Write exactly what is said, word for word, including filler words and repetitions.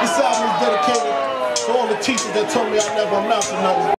This album is dedicated to all the teachers that told me I never amount to nothing.